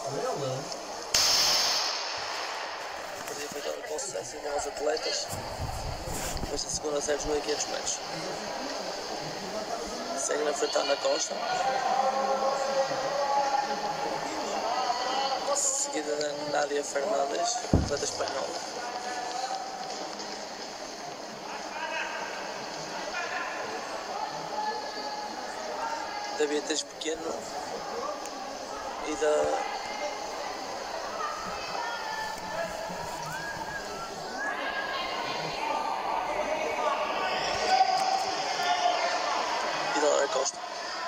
Podia foi dado com sucesso com os atletas. Esta segunda série dos 1500 metros. Segue na frente a Ana Costa. Seguida da Nádia Fernandes, atleta espanhola. Da Beatriz Pequeno e da Lara Costa.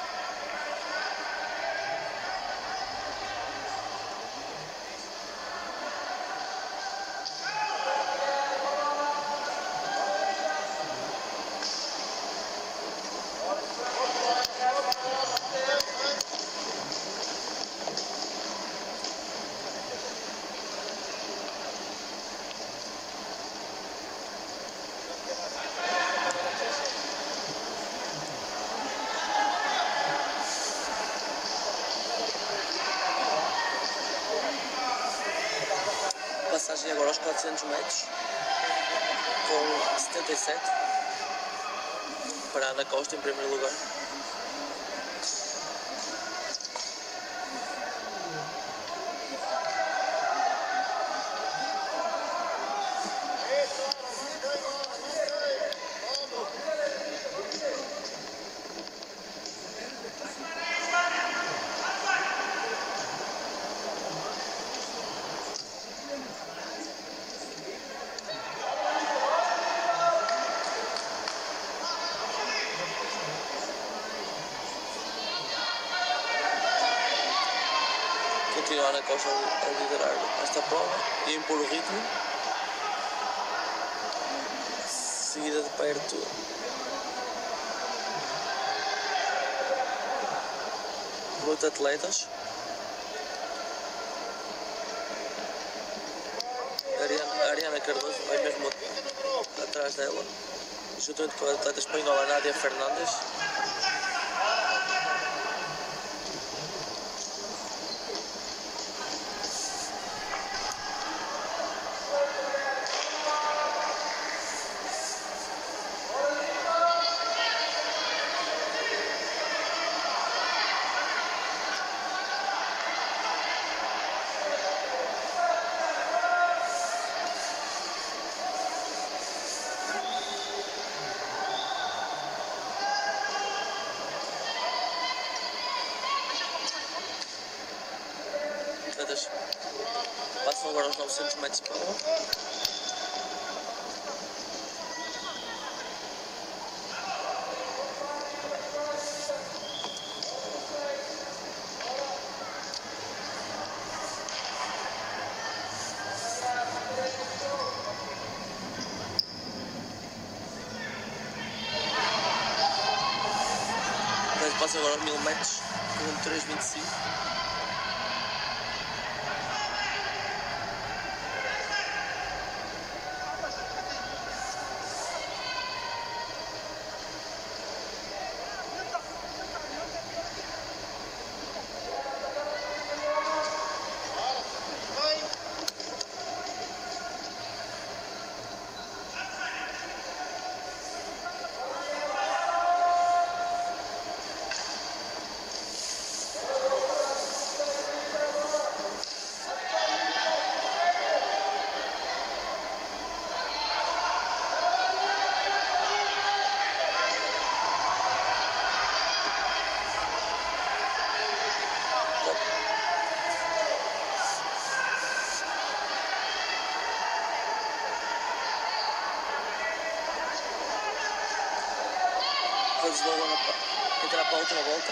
Passagem agora aos 400 metros com 77 para a Ana Costa em primeiro lugar. Continua a Ana Costa a liderar esta prova e impor o ritmo. Seguida de perto de 8 atletas. A Ariana Cardoso vai mesmo atrás dela, juntamente com a atleta espanhola Nádia Fernandes. Passam agora aos 900 metros para lá. Passam agora aos 1000 metros com 3,25. Vamos agora entrar para a última volta.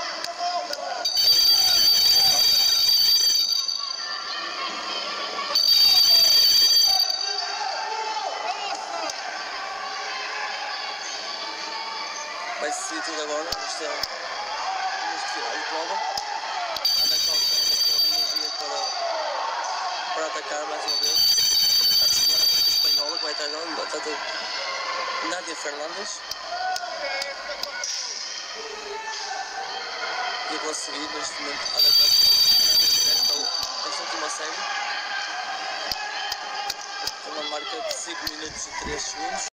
Vai decidir tudo agora neste final de prova. Ana Costa com energia para atacar mais uma vez. A senhora espanhola que vai estar dando, a Nádia Fernandes. E a conseguir neste momento Ana Costa série. Com uma marca de 5 minutos e 3 segundos.